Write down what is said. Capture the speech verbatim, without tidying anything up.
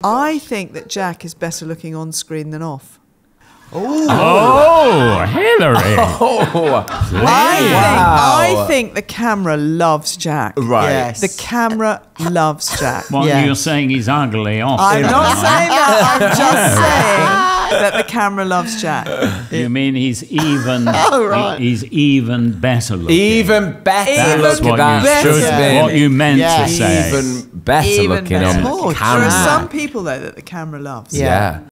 I think that Jack is better looking on screen than off. Ooh. Oh, Hilary. Oh, I, think, Wow. I think the camera loves Jack. Right. Yes. The camera loves Jack. Well, Yeah. you're saying he's ugly off. I'm camera. not saying that. I'm just saying that the camera loves Jack. You mean he's even? Oh, right. he- he's even better looking. Even better Even That's looking. what That you should should. be. What you meant Yeah. to say. Even better Even looking better. on Oh, camera. There are some people though that the camera loves. Yeah.